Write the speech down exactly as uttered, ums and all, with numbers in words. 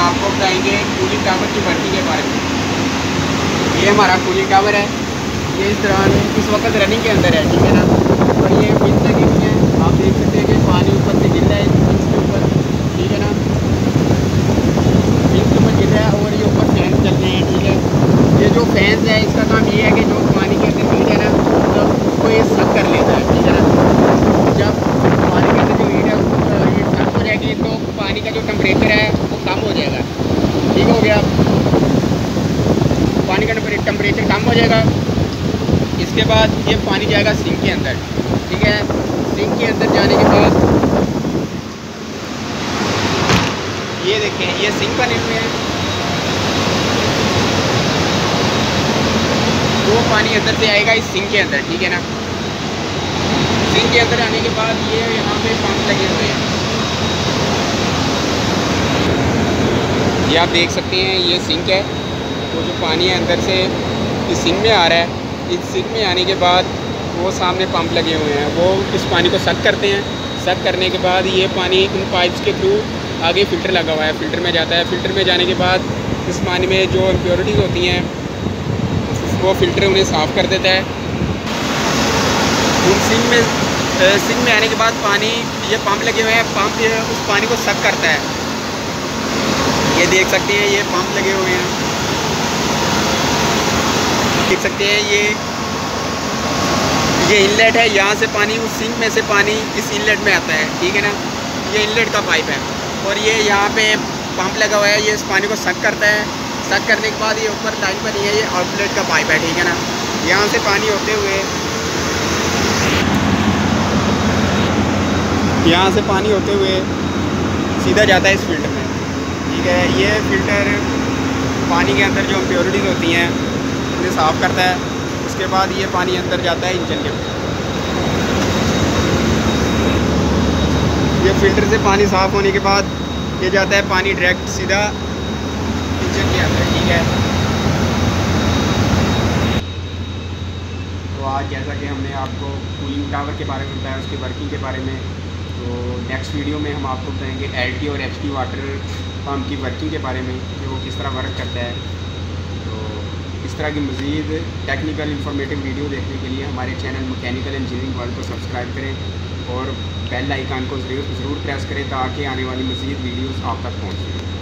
आपको बताएंगे cooling tower की वर्किंग के बारे में। ये हमारा कूलिंग टावर है, ये इस तरह इस वक्त रनिंग के अंदर है, ठीक है ना। और ये पिन लगी हुई है, आप देख सकते हैं कि पानी ऊपर से गिर रहा है पिन के ऊपर, ठीक है ना। पिन के ऊपर गिर रहा है और ये ऊपर फैन चल रहे हैं, ठीक है। ये जो फैन है इसका काम ये है कि जो पानी के अंदर हीट है ना, तो उसको ये सक कर लेता है, ठीक है ना। जब पानी के अंदर जो हीट है उसको ये सक हो जाएगी तो पानी का जो टेम्परेचर है वो कम हो जाएगा, ठीक हो गया। पानी का टेम्परेचर कम हो जाएगा। इसके बाद ये पानी जाएगा सिंक के अंदर, ठीक है। सिंक के अंदर जाने के बाद ये देखें, ये सिंक बने हुए हैं, वो पानी अंदर से आएगा इस सिंक के अंदर, ठीक है ना। सिंक के अंदर आने के बाद ये यहाँ पे पंप लगे हुए हैं, ये आप देख सकते हैं। ये सिंक है, वो जो पानी है अंदर से इस सिंक में आ रहा है। इस सिंक में आने के बाद वो सामने पंप लगे हुए हैं, वो इस पानी को सक करते हैं। सक करने के बाद ये पानी इन पाइप्स के थ्रू आगे फ़िल्टर लगा हुआ है, फ़िल्टर में जाता है। फ़िल्टर में जाने के बाद इस पानी में जो इम्प्योरिटीज़ होती हैं वो फ़िल्टर उन्हें साफ़ कर देता है। उन सिंक में सिंक में आने के बाद पानी, ये पंप लगे हुए हैं, पंप ये उस पानी को सक करता है। ये देख सकते हैं, ये पंप लगे हुए हैं, देख सकते हैं। ये ये इनलेट है, यहाँ से पानी उस सिंक में से पानी इस इनलेट में आता है, ठीक है ना। ये इनलेट का पाइप है और ये यहाँ पे पंप लगा हुआ है, ये इस पानी को सक करता है। सक करने के बाद ये ऊपर लाइन पर है, ये आउटलेट का पाइप है, ठीक है ना। यहाँ से पानी होते हुए यहाँ से पानी होते हुए सीधा जाता है इस फिल्टर में, ठीक है। ये फ़िल्टर पानी के अंदर जो इम्प्योरिटीज़ होती हैं उन्हें साफ़ करता है। उसके बाद ये पानी अंदर जाता है इंजन के अंदर। ये फ़िल्टर से पानी साफ़ होने के बाद ये जाता है पानी डायरेक्ट सीधा इंजन के अंदर, ठीक है। तो आज जैसा कि हमने आपको कूलिंग टावर के बारे में बताया, उसकी वर्किंग के बारे में, तो नेक्स्ट वीडियो में हम आपको बताएंगे एल टी और एच टी वाटर पम्प की वर्किंग के बारे में कि वो किस तरह वर्क करता है। तो इस तरह की मज़ीद टेक्निकल इंफॉर्मेटिव वीडियो देखने के लिए हमारे चैनल मैकेनिकल इंजीनियरिंग वर्ल्ड को सब्सक्राइब करें और बेल आइकन को ज़रूर ज़रूर प्रेस करें ताकि आने वाली मज़ीद वीडियोस आप तक पहुँचें।